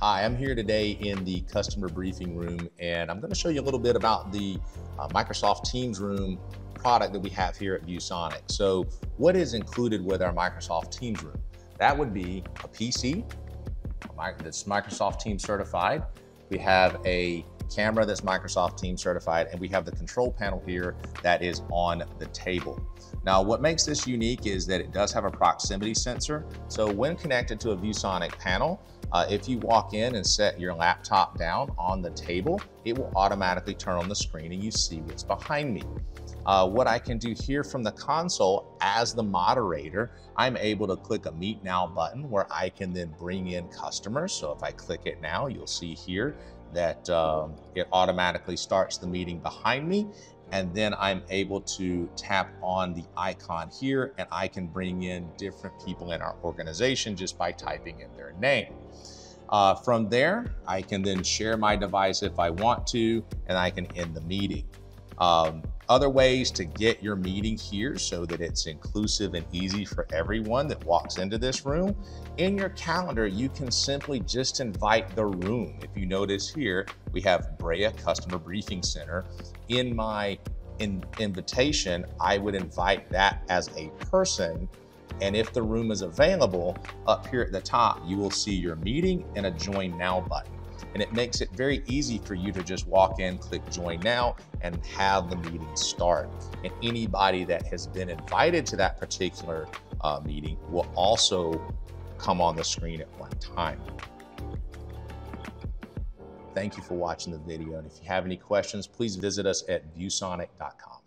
Hi, I'm here today in the customer briefing room, and I'm going to show you a little bit about the Microsoft Teams room product that we have here at ViewSonic. So what is included with our Microsoft Teams room? That would be a PC that's Microsoft Teams certified. We have a camera that's Microsoft Teams certified, and we have the control panel here that is on the table. Now, what makes this unique is that it does have a proximity sensor. So when connected to a ViewSonic panel, if you walk in and set your laptop down on the table, it will automatically turn on the screen and you see what's behind me. What I can do here from the console as the moderator, I'm able to click a Meet Now button where I can then bring in customers. So if I click it now, you'll see here that it automatically starts the meeting behind me. And then I'm able to tap on the icon here and I can bring in different people in our organization just by typing in their name. From there, I can then share my device if I want to, and I can end the meeting. Other ways to get your meeting here so that it's inclusive and easy for everyone that walks into this room. In your calendar, you can simply just invite the room. If you notice here, we have Brea Customer Briefing Center. In my invitation, I would invite that as a person. And if the room is available, up here at the top, you will see your meeting and a Join Now button. And it makes it very easy for you to just walk in, click Join Now, and have the meeting start. And anybody that has been invited to that particular meeting will also come on the screen at one time. Thank you for watching the video. And if you have any questions, please visit us at ViewSonic.com.